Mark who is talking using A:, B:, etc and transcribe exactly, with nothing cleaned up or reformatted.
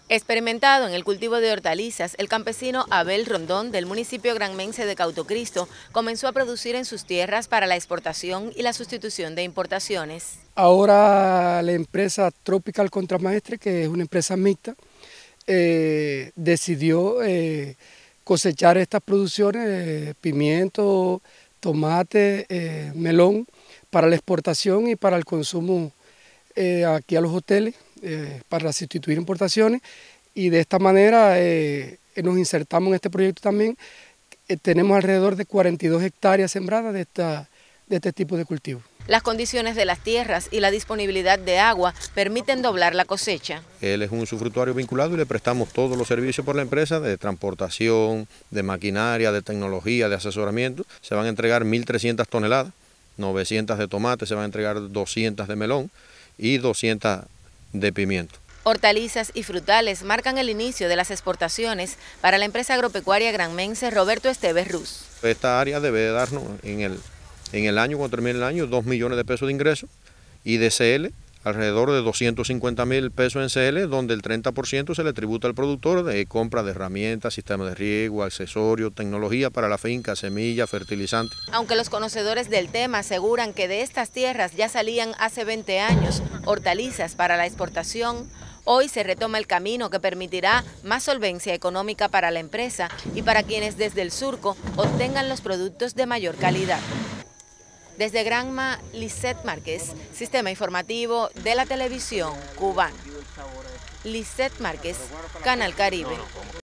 A: Experimentado en el cultivo de hortalizas, el campesino Abel Rondón del municipio granmense de Cautocristo comenzó a producir en sus tierras para la exportación y la sustitución de importaciones.
B: Ahora la empresa Tropical Contramaestre, que es una empresa mixta, eh, decidió eh, cosechar estas producciones, eh, pimiento, tomate, eh, melón, para la exportación y para el consumo eh, aquí a los hoteles, eh, para sustituir importaciones, y de esta manera eh, nos insertamos en este proyecto también. Eh, tenemos alrededor de cuarenta y dos hectáreas sembradas de, esta, de este tipo de cultivo.
A: Las condiciones de las tierras y la disponibilidad de agua permiten doblar la cosecha.
C: Él es un usufructuario vinculado y le prestamos todos los servicios por la empresa de transportación, de maquinaria, de tecnología, de asesoramiento. Se van a entregar mil trescientas toneladas, novecientas de tomate, se van a entregar doscientas de melón y doscientas de pimiento.
A: Hortalizas y frutales marcan el inicio de las exportaciones para la empresa agropecuaria granmense Roberto Esteves Ruz.
C: Esta área debe darnos en el, en el año, cuando termine el año, dos millones de pesos de ingresos, y de C L alrededor de doscientos cincuenta mil pesos en C L, donde el treinta por ciento se le tributa al productor de compra de herramientas, sistemas de riego, accesorios, tecnología para la finca, semillas, fertilizantes.
A: Aunque los conocedores del tema aseguran que de estas tierras ya salían hace veinte años hortalizas para la exportación, hoy se retoma el camino que permitirá más solvencia económica para la empresa y para quienes desde el surco obtengan los productos de mayor calidad. Desde Granma, Lisette Márquez, Sistema Informativo de la Televisión Cubana. Lisette Márquez, Canal Caribe.